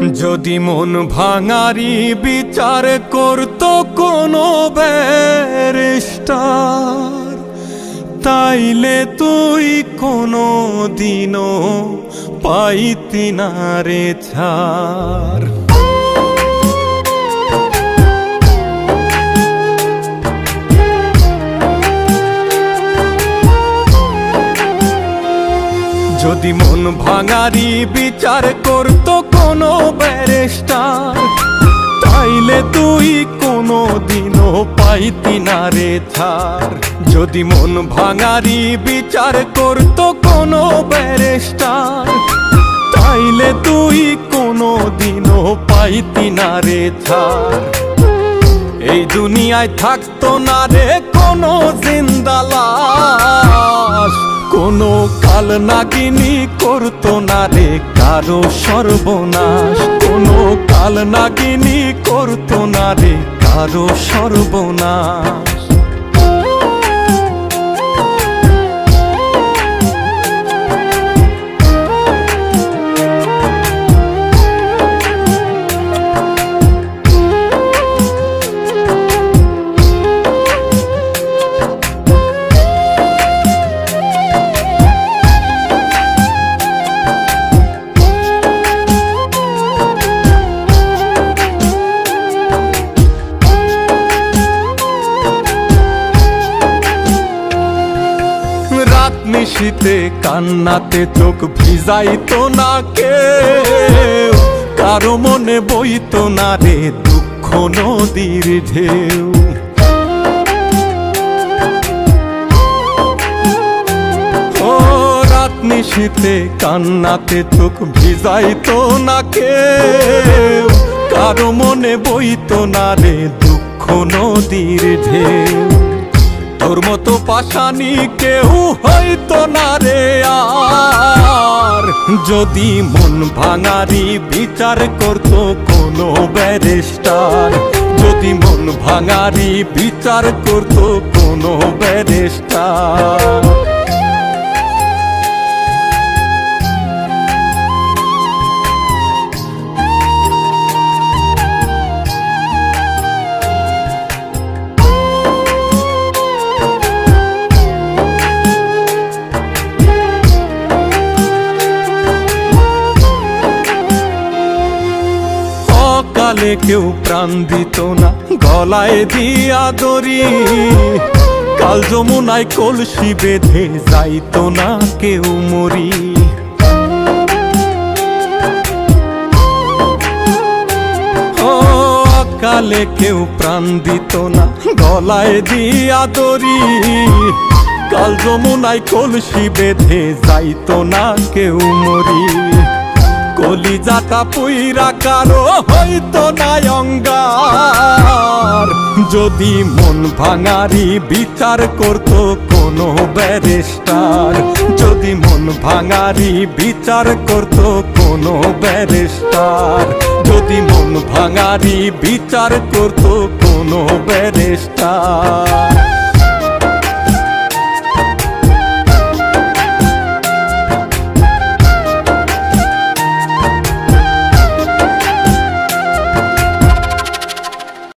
যদি মন ভাঙারি বিচার করতো কোনো ব্যারিস্টার, তাইলে তুই কোনো দিনও পাইতি না রে ছাড়। যদি মন ভাঙারি বিচার করতো কোনো ব্যারিস্টার, তাইলে তুই কোনো দিনও পাইতি না রে ছাড়। যদি মন ভাঙারি বিচার করতো কোনো ব্যারিস্টার, তাইলে তুই কোনো দিনও পাইতি না রে ছাড়। এই দুনিয়ায় থাকতো না রে কোনো জিন্দা লাশ, কোনো কাল নাগিনী করতো না রে কারো সর্বনাশ, কোনো কাল নাগিনী করতো না রে কারো সর্বনাশ। নিশীতে কান্নাতে চোখ ভিজাইতো না কেউ, কারো মনে বইতো না রে দুঃখ নদীর ঢেউ। ও রাত নিশীতে কান্নাতে চোখ ভিজাইতো না কেউ, কারো মনে বইতো না রে দুঃখ নদীর ঢেউ। তোর মতো পাশানি কেউ হইতো না রে আর, যদি মন ভাঙারি বিচার করতো কোনো ব্যারিস্টার, যদি মন ভাঙারি বিচার করতো কোনো ব্যারিস্টার। কালে কেউ প্রাণ দিত না গলায় দিয়া দড়ি, কাল যমুনায় কলসি বেঁধে যাইতো না কেউ মরি। ও কালে কেউ প্রাণ দিত না গলায় দিয়া দড়ি, কাল যমুনায় কলসি বেঁধে যাইতো না কেউ মরি। কলিজাটা পুইরা কারো হইতো না অঙ্গার, যদি মন ভাঙারি বিচার করতো কোনো ব্যারিস্টার, যদি মন ভাঙারি বিচার করতো কোনো ব্যারিস্টার, যদি মন ভাঙারি বিচার করতো কোনো ব্যারিস্টার।